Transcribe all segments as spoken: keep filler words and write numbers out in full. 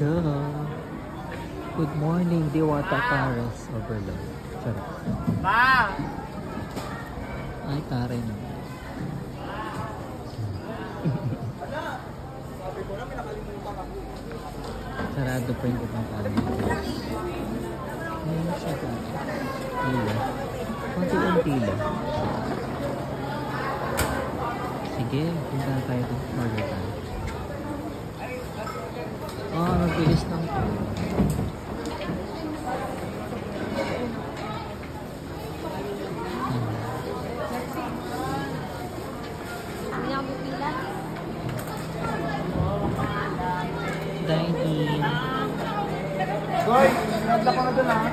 go. Good morning, Diwata Paris Overload. Charot. Pa! Ay, taray na. Sarado pa yung ibang kami. Ngayon siya ito. Pila. Konti-unti lang. Sige, punta tayo ito. Order tayo. Oh, mabilis lang ito. Dine in. Goy, nagla ko na dun ha.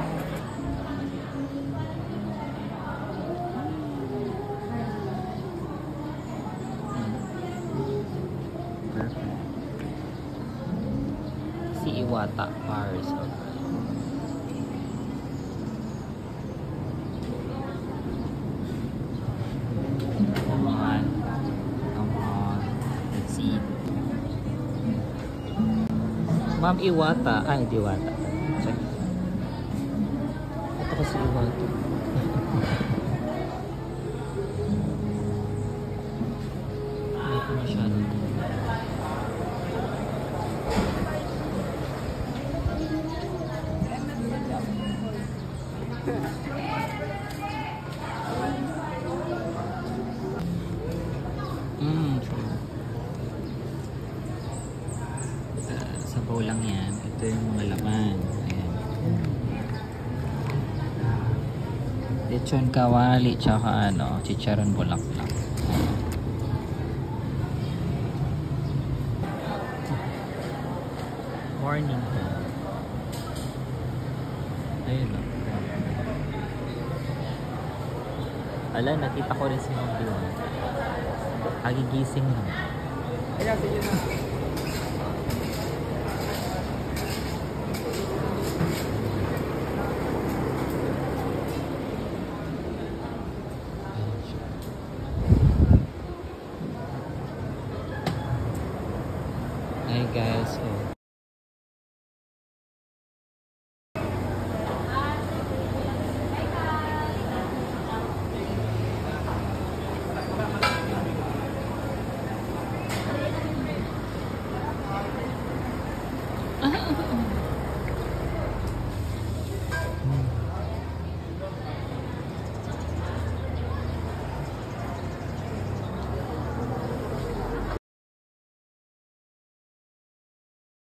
Perfect. Si Iwata Paris. Come on. Come on. Let's eat. Ma'am Iwata. Ay, Diwata. Check. Ito kasi Iwata. Hindi ko masyado. Mmm, true. Uh, sa bowl lang yan. Ito yung mga laman. Ayan. Lechon kawali, tsaka ano, chicharon bulaklak. Morning. Ayun o. Ala, nakita ko rin si Ma'am Diwan. Kagigising lang. Ayan, sige na. Hi guys. Oh.